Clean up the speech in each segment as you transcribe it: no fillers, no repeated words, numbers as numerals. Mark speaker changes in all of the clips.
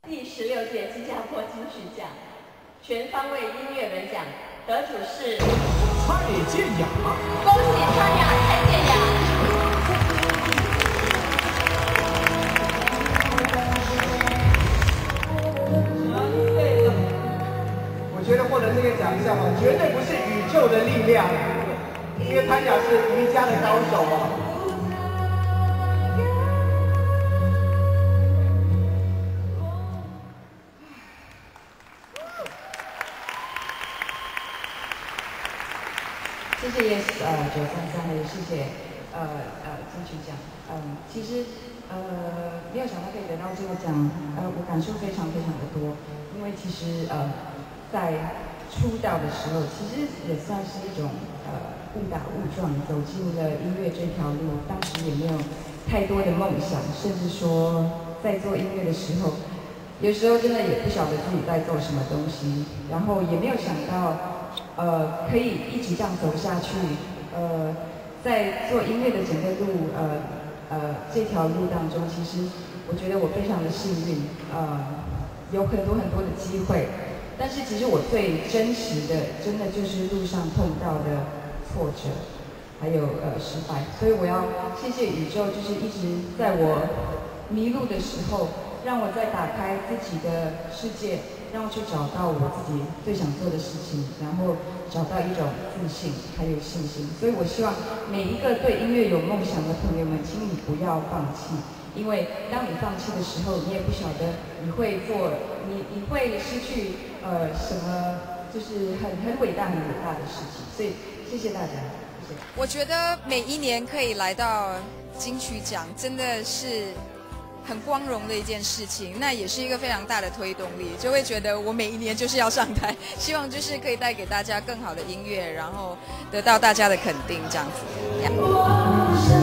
Speaker 1: 第16届新加坡金曲奖全方位音乐人奖得主是
Speaker 2: 蔡健雅，
Speaker 1: 恭喜蔡健雅！
Speaker 2: 我觉得获得这个奖项啊，绝对不是宇宙的力量，因为潘雅是瑜伽的高手啊。
Speaker 3: 谢谢933，还有谢谢金曲奖。其实没有想到可以得到这个奖，我感受非常非常的多。因为其实在出道的时候，其实也算是一种误打误撞走进了音乐这条路。当时也没有太多的梦想，甚至说在做音乐的时候，有时候真的也不晓得自己在做什么东西，然后也没有想到。可以一直这样走下去。在做音乐的整个路，这条路当中，其实我觉得我非常的幸运，有很多很多的机会。但是其实我最真实的，真的就是路上碰到的挫折，还有失败。所以我要谢谢宇宙，就是一直在我迷路的时候，让我再打开自己的世界。让我去找到我自己最想做的事情，然后找到一种自信还有信心。所以我希望每一个对音乐有梦想的朋友们，请你不要放弃，因为当你放弃的时候，你也不晓得你会做，你会失去什么，就是很伟大的事情。所以谢谢大家，谢谢。
Speaker 4: 我觉得每一年可以来到金曲奖，真的是很光荣的一件事情，那也是一个非常大的推动力，就会觉得我每一年就是要上台，希望就是可以带给大家更好的音乐，然后得到大家的肯定，这样子。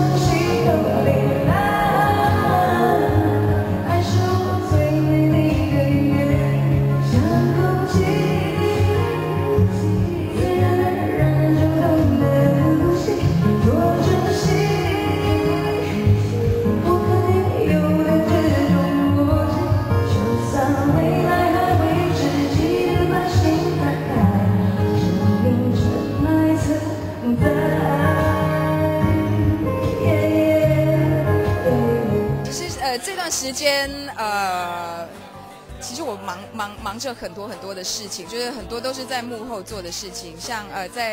Speaker 4: 这段时间，其实我忙着很多的事情，就是很多都是在幕后做的事情，像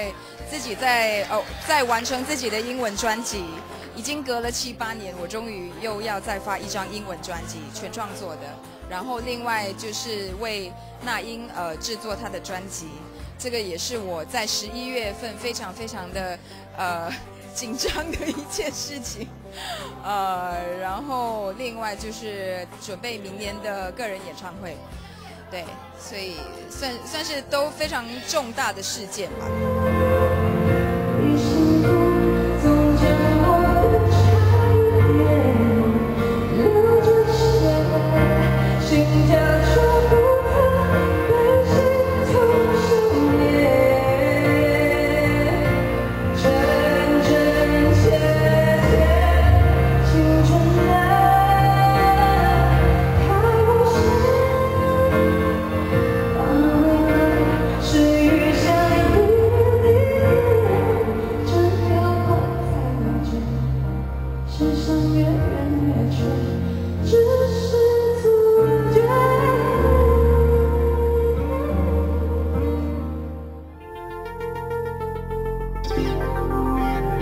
Speaker 4: 在完成自己的英文专辑，已经隔了7、8年，我终于又要再发一张英文专辑，全创作的。然后另外就是为那英制作她的专辑，这个也是我在11月份非常的紧张的一件事情。然后另外就是准备明年的个人演唱会，对，所以算是都非常重大的事件吧。